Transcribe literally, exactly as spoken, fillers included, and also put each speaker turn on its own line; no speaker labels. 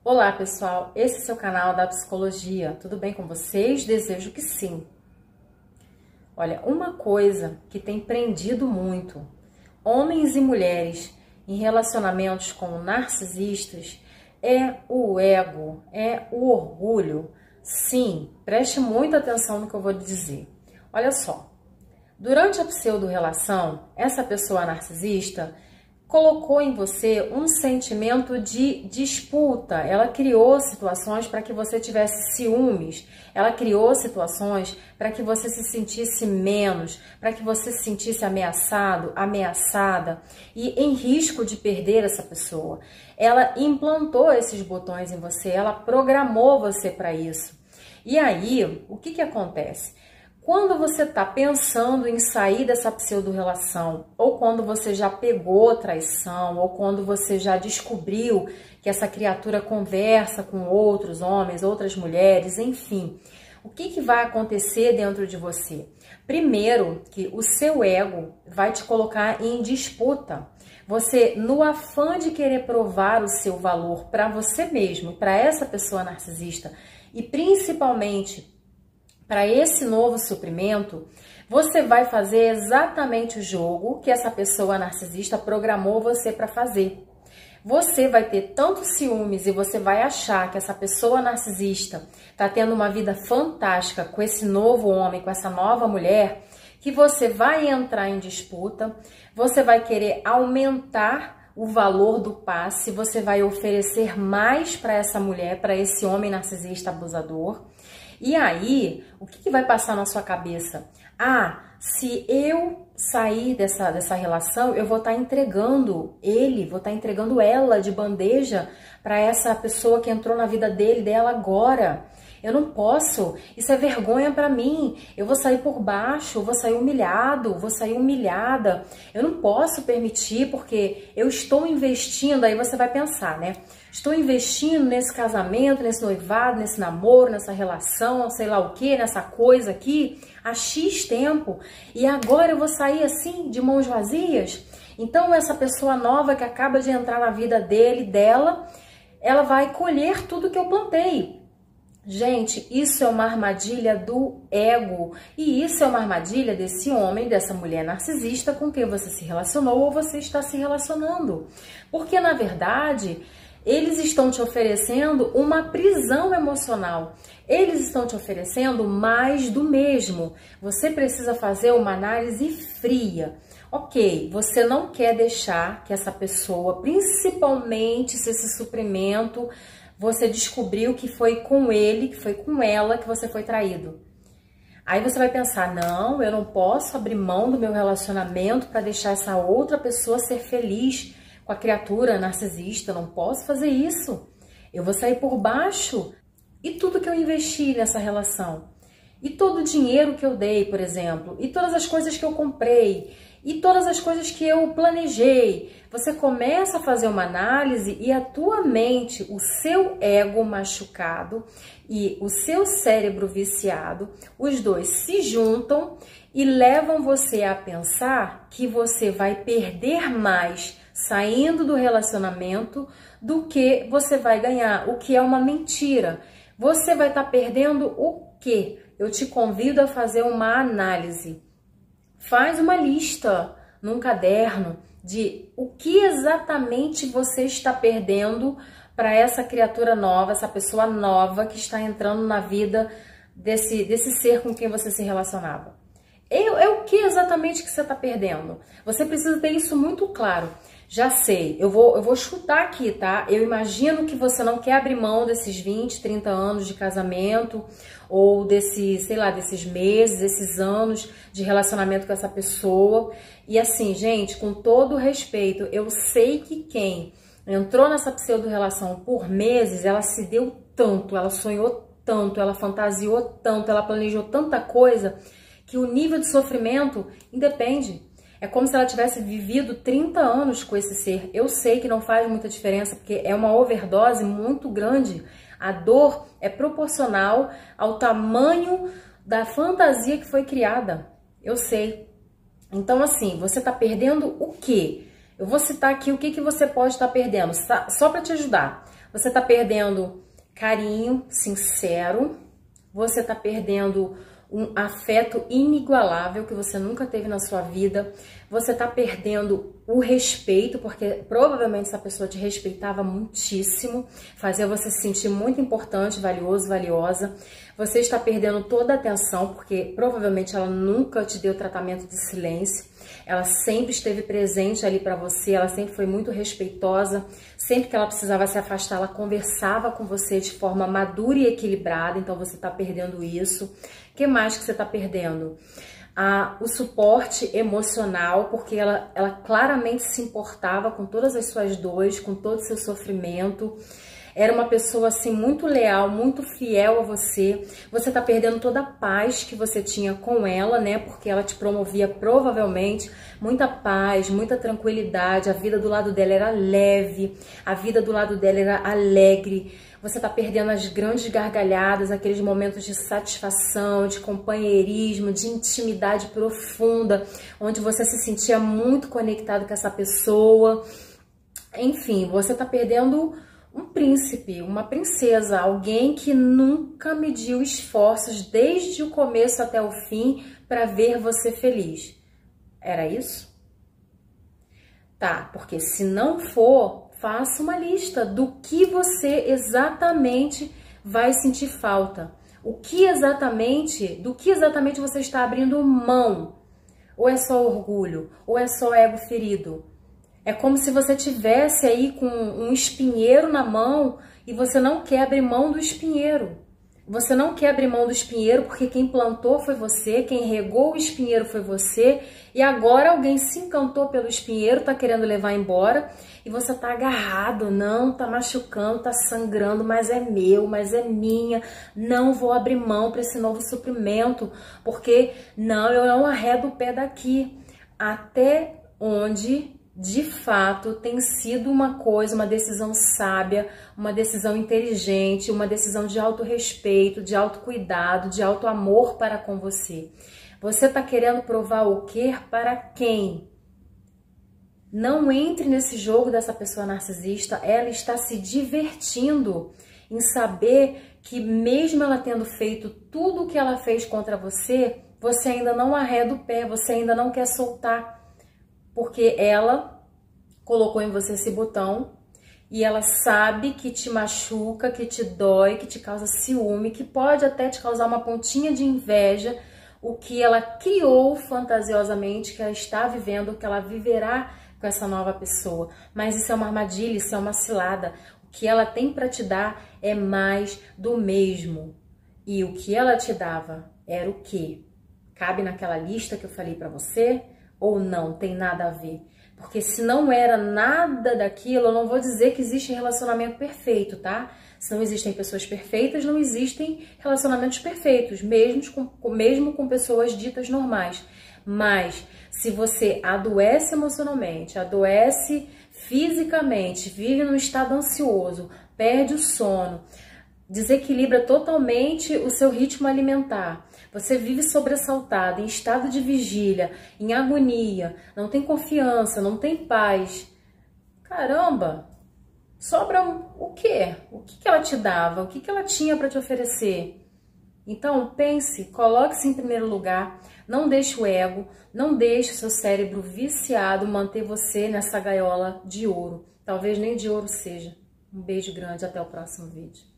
Olá pessoal, esse é seu canal da Psicologia, tudo bem com vocês? Desejo que sim. Olha, uma coisa que tem prendido muito homens e mulheres em relacionamentos com narcisistas é o ego, é o orgulho. Sim, preste muita atenção no que eu vou dizer. Olha só, durante a pseudo-relação, essa pessoa narcisista colocou em você um sentimento de disputa. Ela criou situações para que você tivesse ciúmes. Ela criou situações para que você se sentisse menos, para que você se sentisse ameaçado, ameaçada e em risco de perder essa pessoa. Ela implantou esses botões em você, ela programou você para isso. E aí, o que que acontece? Quando você está pensando em sair dessa pseudo-relação, ou quando você já pegou traição, ou quando você já descobriu que essa criatura conversa com outros homens, outras mulheres, enfim, o que que vai acontecer dentro de você? Primeiro, que o seu ego vai te colocar em disputa. Você, no afã de querer provar o seu valor para você mesmo, para essa pessoa narcisista, e principalmente para esse novo suprimento, você vai fazer exatamente o jogo que essa pessoa narcisista programou você para fazer. Você vai ter tanto ciúmes e você vai achar que essa pessoa narcisista está tendo uma vida fantástica com esse novo homem, com essa nova mulher, que você vai entrar em disputa, você vai querer aumentar o valor do passe, você vai oferecer mais para essa mulher, para esse homem narcisista abusador. E aí, o que, que vai passar na sua cabeça? Ah, se eu sair dessa, dessa relação, eu vou estar entregando ele, vou estar entregando ela de bandeja para essa pessoa que entrou na vida dele, dela agora. Eu não posso, isso é vergonha para mim, eu vou sair por baixo, eu vou sair humilhado, vou sair humilhada, eu não posso permitir porque eu estou investindo, aí você vai pensar, né? Estou investindo nesse casamento, nesse noivado, nesse namoro, nessa relação, sei lá o que, nessa coisa aqui, há X tempo, e agora eu vou sair assim, de mãos vazias? Então essa pessoa nova que acaba de entrar na vida dele, dela, ela vai colher tudo que eu plantei. Gente, isso é uma armadilha do ego e isso é uma armadilha desse homem, dessa mulher narcisista com quem você se relacionou ou você está se relacionando. Porque, na verdade, eles estão te oferecendo uma prisão emocional. Eles estão te oferecendo mais do mesmo. Você precisa fazer uma análise fria. Ok, você não quer deixar que essa pessoa, principalmente se esse suprimento, você descobriu que foi com ele, que foi com ela que você foi traído. Aí você vai pensar, não, eu não posso abrir mão do meu relacionamento para deixar essa outra pessoa ser feliz com a criatura narcisista, eu não posso fazer isso. Eu vou sair por baixo. E tudo que eu investi nessa relação? E todo o dinheiro que eu dei, por exemplo? E todas as coisas que eu comprei? E todas as coisas que eu planejei? Você começa a fazer uma análise e a tua mente, o seu ego machucado e o seu cérebro viciado, os dois se juntam e levam você a pensar que você vai perder mais saindo do relacionamento do que você vai ganhar, o que é uma mentira. Você vai estar perdendo o quê? Eu te convido a fazer uma análise. Faz uma lista num caderno de o que exatamente você está perdendo para essa criatura nova, essa pessoa nova que está entrando na vida desse, desse ser com quem você se relacionava. É, é o que exatamente que você está perdendo? Você precisa ter isso muito claro. Já sei, eu vou, eu vou chutar aqui, tá? Eu imagino que você não quer abrir mão desses vinte, trinta anos de casamento ou desse, sei lá, desses meses, esses anos de relacionamento com essa pessoa. E assim, gente, com todo respeito, eu sei que quem entrou nessa pseudo-relação por meses, ela se deu tanto, ela sonhou tanto, ela fantasiou tanto, ela planejou tanta coisa que o nível de sofrimento independe. É como se ela tivesse vivido trinta anos com esse ser. Eu sei que não faz muita diferença, porque é uma overdose muito grande. A dor é proporcional ao tamanho da fantasia que foi criada. Eu sei. Então, assim, você está perdendo o quê? Eu vou citar aqui o que, que você pode estar perdendo, só para te ajudar. Você tá perdendo carinho sincero, você tá perdendo um afeto inigualável que você nunca teve na sua vida, você tá perdendo o respeito, porque provavelmente essa pessoa te respeitava muitíssimo, fazia você se sentir muito importante, valioso, valiosa. Você está perdendo toda a atenção, porque provavelmente ela nunca te deu tratamento de silêncio, ela sempre esteve presente ali para você, ela sempre foi muito respeitosa, sempre que ela precisava se afastar, ela conversava com você de forma madura e equilibrada, então você está perdendo isso. O que mais que você está perdendo? Ah, o suporte emocional, porque ela, ela claramente se importava com todas as suas dores, com todo o seu sofrimento. Era uma pessoa assim muito leal, muito fiel a você. Você tá perdendo toda a paz que você tinha com ela, né? Porque ela te promovia provavelmente muita paz, muita tranquilidade. A vida do lado dela era leve, a vida do lado dela era alegre. Você tá perdendo as grandes gargalhadas, aqueles momentos de satisfação, de companheirismo, de intimidade profunda, onde você se sentia muito conectado com essa pessoa. Enfim, você tá perdendo um príncipe, uma princesa, alguém que nunca mediu esforços desde o começo até o fim para ver você feliz. Era isso? Tá, porque se não for, faça uma lista do que você exatamente vai sentir falta. O que exatamente, do que exatamente você está abrindo mão? Ou é só orgulho? Ou é só ego ferido? É como se você tivesse aí com um espinheiro na mão e você não quer abrir mão do espinheiro. Você não quer abrir mão do espinheiro porque quem plantou foi você, quem regou o espinheiro foi você, e agora alguém se encantou pelo espinheiro, tá querendo levar embora, e você tá agarrado, não, tá machucando, tá sangrando, mas é meu, mas é minha, não vou abrir mão para esse novo suprimento, porque não, eu não arredo o pé daqui. Até onde de fato tem sido uma coisa, uma decisão sábia, uma decisão inteligente, uma decisão de autorrespeito, de autocuidado, de autoamor para com você. Você está querendo provar o quê para quem? Não entre nesse jogo dessa pessoa narcisista, ela está se divertindo em saber que mesmo ela tendo feito tudo o que ela fez contra você, você ainda não arreda o pé, você ainda não quer soltar. Porque ela colocou em você esse botão e ela sabe que te machuca, que te dói, que te causa ciúme, que pode até te causar uma pontinha de inveja, o que ela criou fantasiosamente, que ela está vivendo, o que ela viverá com essa nova pessoa. Mas isso é uma armadilha, isso é uma cilada. O que ela tem para te dar é mais do mesmo. E o que ela te dava era o quê? Cabe naquela lista que eu falei para você? Ou não, tem nada a ver? Porque se não era nada daquilo, eu não vou dizer que existe relacionamento perfeito, tá? Se não existem pessoas perfeitas, não existem relacionamentos perfeitos, mesmo com, mesmo com pessoas ditas normais. Mas se você adoece emocionalmente, adoece fisicamente, vive num estado ansioso, perde o sono, desequilibra totalmente o seu ritmo alimentar, você vive sobressaltado, em estado de vigília, em agonia, não tem confiança, não tem paz. Caramba, sobra o quê? O que ela te dava? O que ela tinha para te oferecer? Então pense, coloque-se em primeiro lugar, não deixe o ego, não deixe o seu cérebro viciado manter você nessa gaiola de ouro. Talvez nem de ouro seja. Um beijo grande, até o próximo vídeo.